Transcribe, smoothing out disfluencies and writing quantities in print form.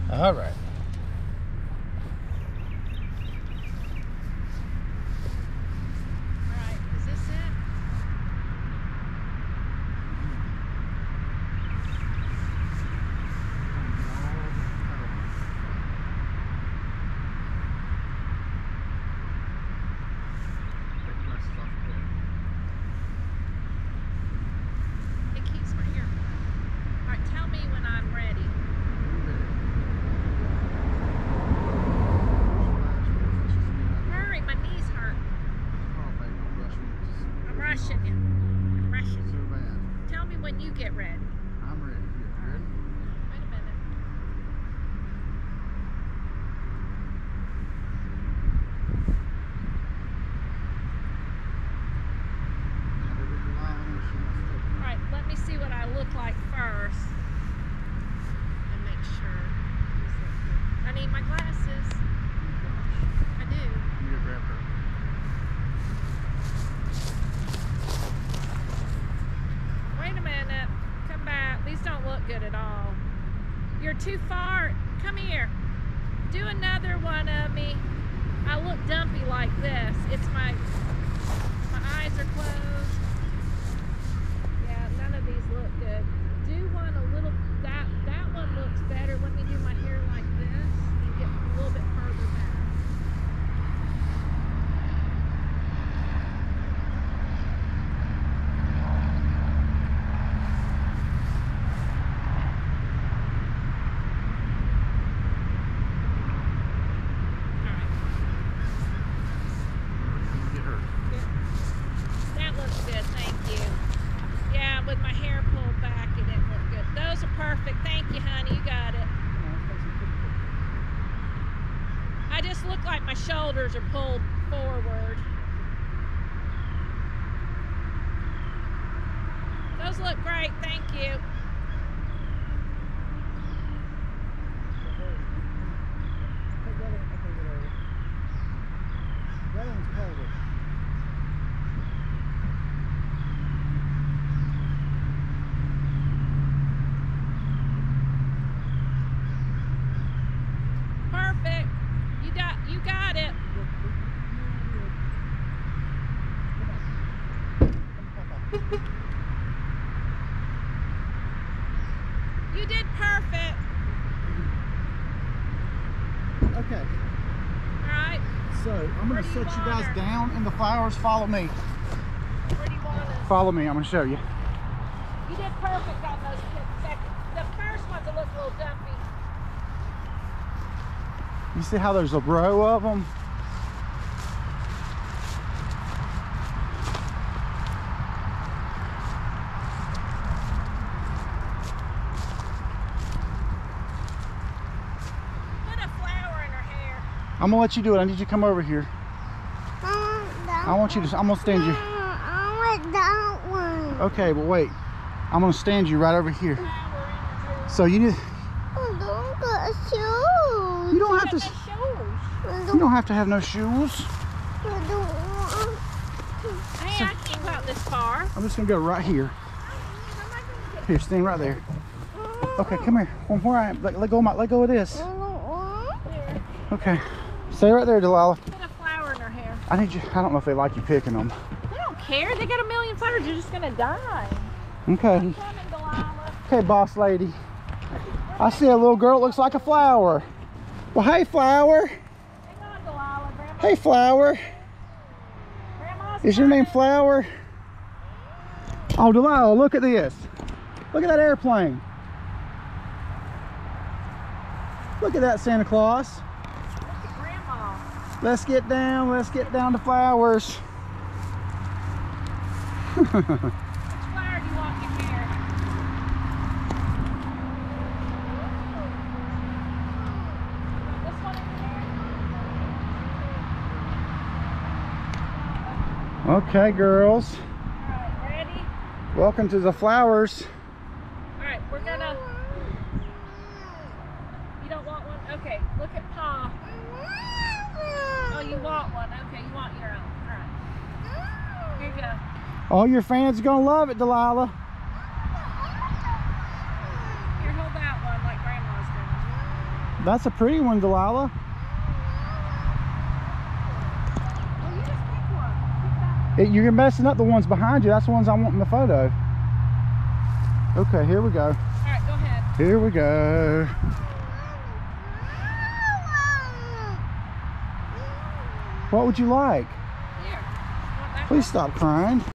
All right. When you get ready. I'm ready. You ready? Wait a minute. All right, let me see what I look like first and make sure. I need my glasses. I do. You need to grab her. Wait a minute. Come back. These don't look good at all. You're too far. Come here. Do another one of me. I look dumpy like this. It's my eyes are closed. Yeah, none of these look good. Do one a little, that one looks better. Let me do my hair like this and get a little bit further back. That looks good, thank you. Yeah, with my hair pulled back, it didn't look good. Those are perfect. Thank you, honey. You got it. I just look like my shoulders are pulled forward. Those look great. Thank you. That one's colder. Perfect. You got it. You did perfect. Okay. All right. So I'm going to set you guys her? down in the flowers. Follow me. Where do you want us? Follow me. I'm going to show you. You did perfect on those second. The first ones that look a little dumpy. You see how there's a row of them? Put a flower in her hair. I'm gonna let you do it. I need you to come over here. I want you to, I'm gonna stand you. I want that one. Okay, but wait. I'm gonna stand you right over here. Flower in her hair. So you need, I don't got shoes. you don't have Got to, no shoes. you don't have to have no shoes. I don't want. Hey, I can't go out this far. I'm just gonna go right here. How am I gonna get Here, stand right there. Okay, come here. From where I am, let go of this. I don't want. there? Okay. Stay right there, Delilah. Put a flower in her hair. I need you, I don't know if they like you picking them. They don't care. They got a million flowers. You're just gonna die. Okay. Coming, Delilah. Okay, boss lady. I see a little girl that looks like a flower. Well, hey, flower. Hang on, Delilah. Grandma. Hey, flower. Grandma's Is your name coming. Flower? Oh, Delilah, look at this. Look at that airplane. Look at that, Santa Claus. Look at Grandma. Let's get down to flowers. Which flower do you want in your hair? This one in your hair? Okay, girls. Alright, ready? Welcome to the flowers. Alright, we're gonna... You don't want one? Okay, look at Pa. Oh, you want one. Okay, you want your own. Alright. Here you go. All your fans are gonna love it, Delilah. Here, hold that one like Grandma's doing. That's a pretty one, Delilah. Well, you just pick one. Pick that. You're messing up the ones behind you. That's the ones I want in the photo. Okay, here we go. All right, go ahead. Here we go. What would you like? Here. Want that Please one? stop crying.